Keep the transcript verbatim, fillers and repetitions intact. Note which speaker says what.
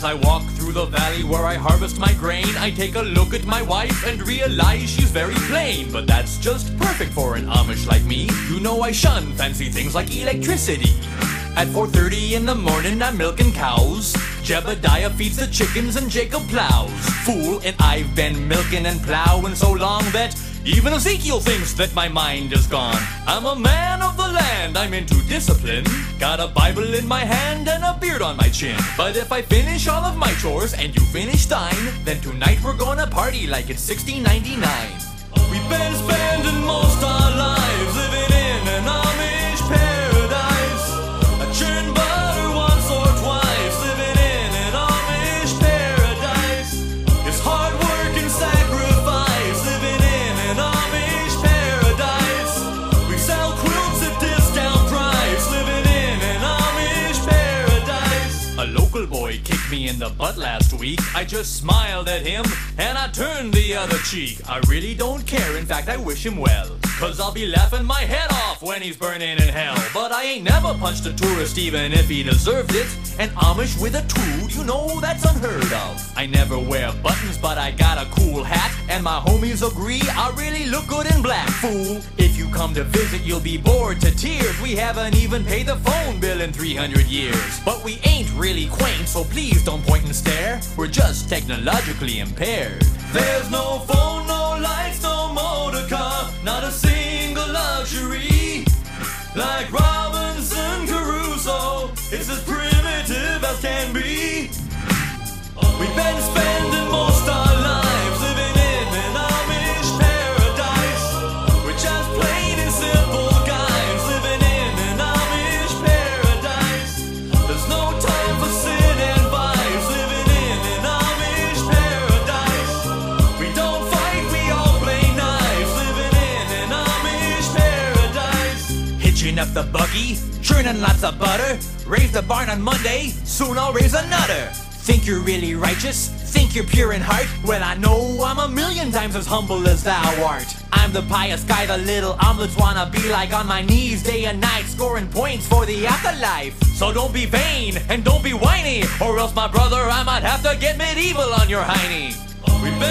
Speaker 1: As I walk through the valley where I harvest my grain, I take a look at my wife and realize she's very plain. But that's just perfect for an Amish like me. You know I shun fancy things like electricity. At four thirty in the morning I'm milking cows. Jebediah feeds the chickens and Jacob plows. Fool, and I've been milking and plowing so long that even Ezekiel thinks that my mind is gone. I'm a man of the land, I'm into discipline. Got a Bible in my hand and a beard on my chin. But if I finish all of my chores and you finish thine, then tonight we're gonna party like it's sixteen ninety-nine. We've been spending most our lives living in an Amish paradise. I churn butter once or twice, living in an Amish paradise. It's hard work and sacrifice, living in an Amish paradise. We sell quilts at discount price, living in an Amish paradise. A local boy kicked me in the butt last week. I just smiled at him and I turned the other cheek. I really don't care, in fact I wish him well, cause I'll be laughing my head off when he's burning in hell. But I ain't never punched a tourist even if he deserved it. An Amish with a tool, you know that's unheard of. I never wear buttons but I got a cool hat, and my homies agree I really look good in black. Fool, if you come to visit you'll be bored to tears. We haven't even paid the phone bill in three hundred years. But we ain't really quaint, so please don't point and stare. We're just technologically impaired. There's no phone, no lights, no motor car, not a single luxury. Like Robinson Crusoe, it's as primitive as can be. We've been spending most our lives living in an Amish paradise. We're just plain and simple guys living in an Amish paradise. There's no time for sin and vice, living in an Amish paradise. We don't fight, we all play nice, living in an Amish paradise. Hitching up the buggy, churning lots of butter. Raise the barn on Monday, soon I'll raise another. Think you're really righteous? Think you're pure in heart? Well, I know I'm a million times as humble as thou art. I'm the pious guy the little omelets wanna be like, on my knees day and night, scoring points for the afterlife. So don't be vain and don't be whiny, or else my brother I might have to get medieval on your hiney. We've